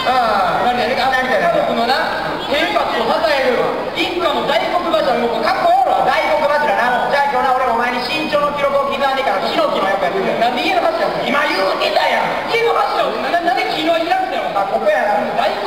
なりたいね。家族のな生活を支える一家の大黒柱のかっこええろ。 大黒柱な。じゃあ今日な俺お前に身長の記録を刻んでからヒノキの役やってくれ。 なんで家の柱今言うてたやん。 家の柱をなんで木のいらんすよ。 あ、ここやな。 大黒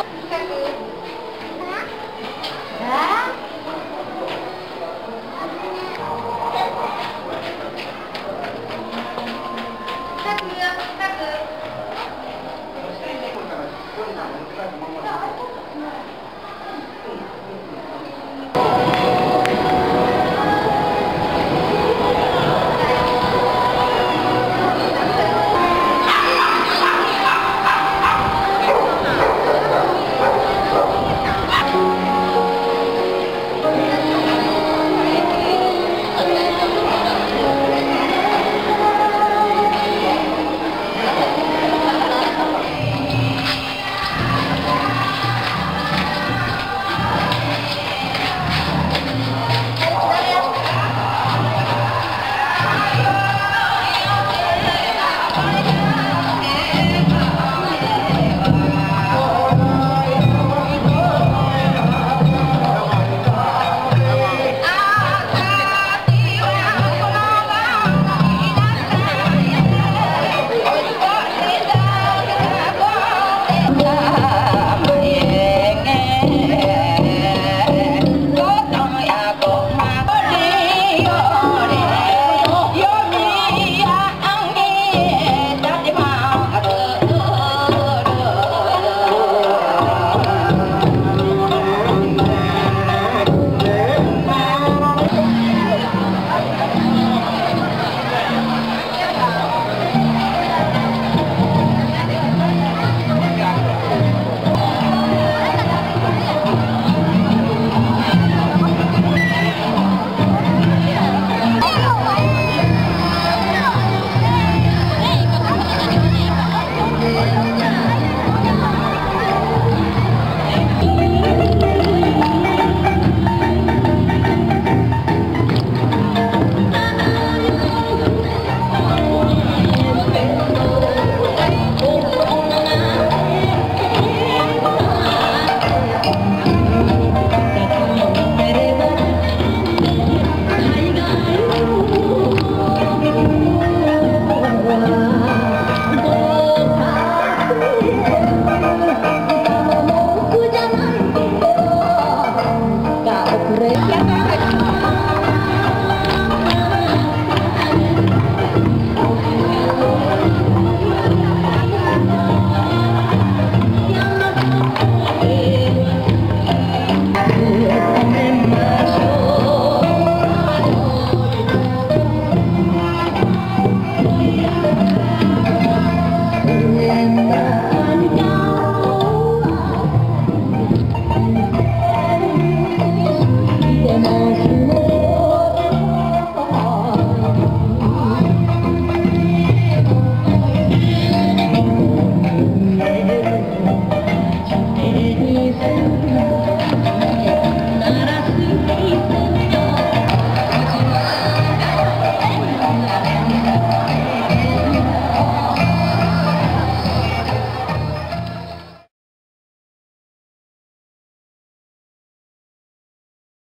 Thank you.